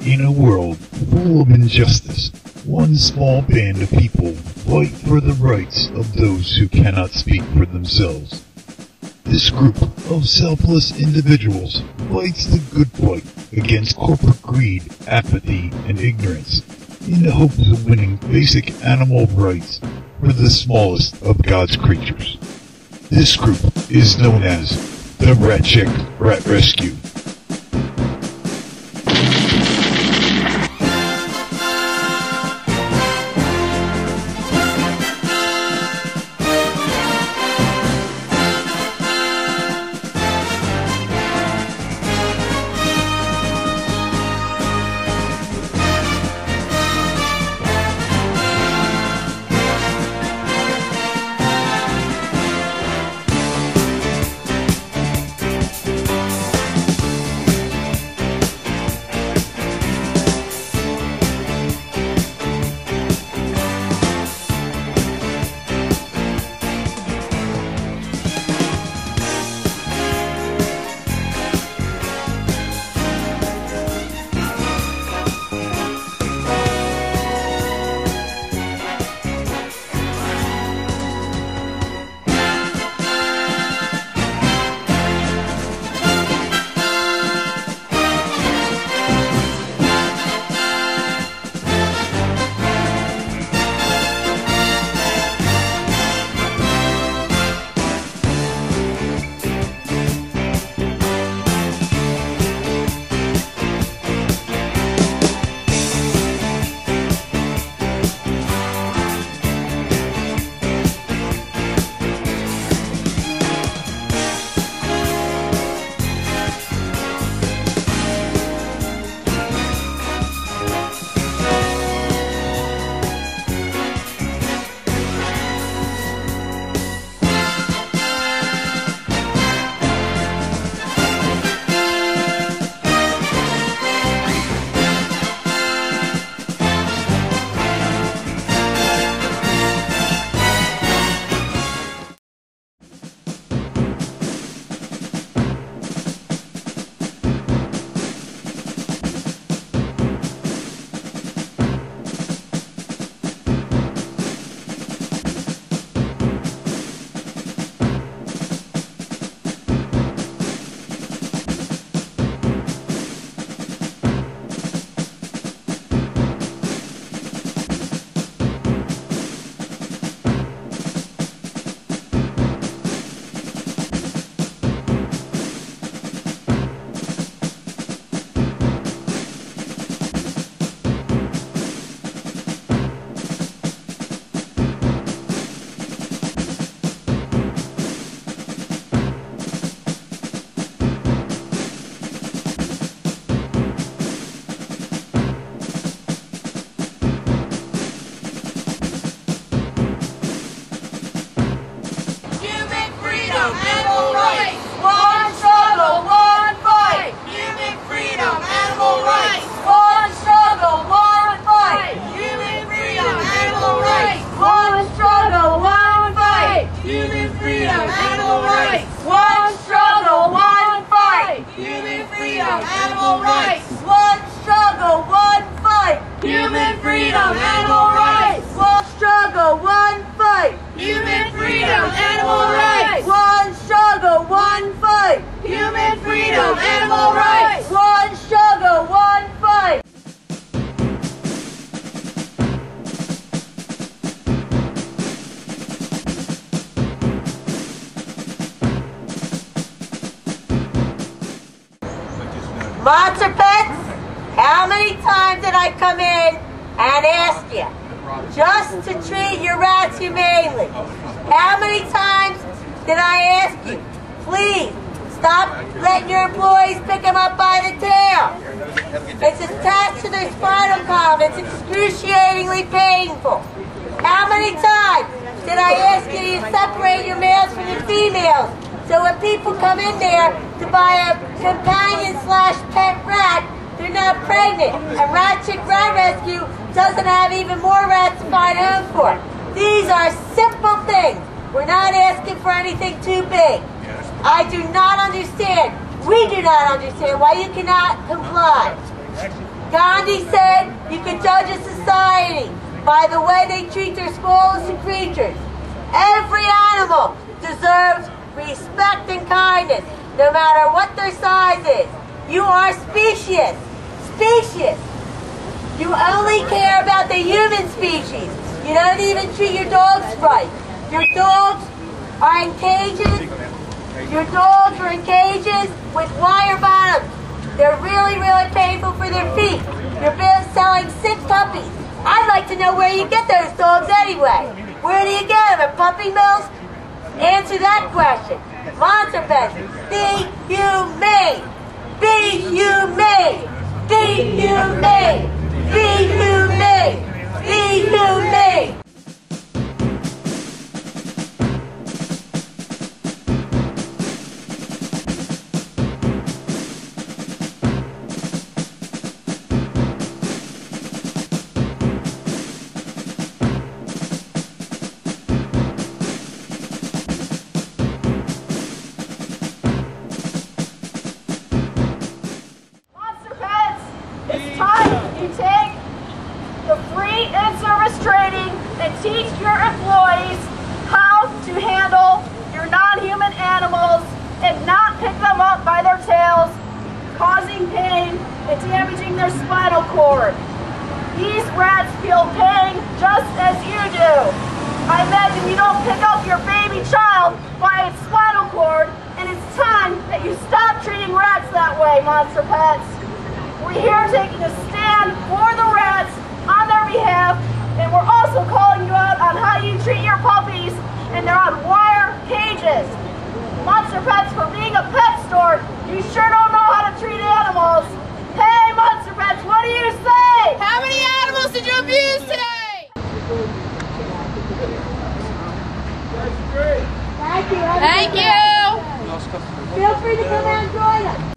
In a world full of injustice, one small band of people fight for the rights of those who cannot speak for themselves. This group of selfless individuals fights the good fight against corporate greed, apathy, and ignorance in the hopes of winning basic animal rights for the smallest of God's creatures. This group is known as the Rat Chick Rat Rescue. Monster Pets, how many times did I come in and ask you just to treat your rats humanely? How many times did I ask you, please stop letting your employees pick them up by the tail? It's attached to their spinal column. It's excruciatingly painful. How many times did I ask you to separate your males from your females? So when people come in there to buy a companion/pet rat, they're not pregnant. And Rat Chick Rat Rescue doesn't have even more rats to find home for. These are simple things. We're not asking for anything too big. I do not understand. We do not understand why you cannot comply. Gandhi said you could judge a society by the way they treat their smallest creatures. Every animal deserves respect and kindness, no matter what their size is. You are species. Species. You only care about the human species. You don't even treat your dogs right. Your dogs are in cages. Your dogs are in cages with wire bottoms. They're really, really painful for their feet. You're selling sick puppies. I'd like to know where you get those dogs anyway. Where do you get them? At puppy mills? Answer that question. Monster Pets, be humane. Be humane. Be humane. Be humane. Be humane. It's time you take the free in-service training and teach your employees how to handle your non-human animals and not pick them up by their tails, causing pain and damaging their spinal cord. These rats feel pain just as you do. I imagine you don't pick up your baby child by its spinal cord, and it's time that you stop treating rats that way, Monster Pets. We're here taking a stand for the rats on their behalf, and we're also calling you out on how you treat your puppies, and they're on wire cages. Monster Pets, for being a pet store, you sure don't know how to treat animals. Hey, Monster Pets, what do you say? How many animals did you abuse today? Thank you. Thank you. Feel free to come out and join us.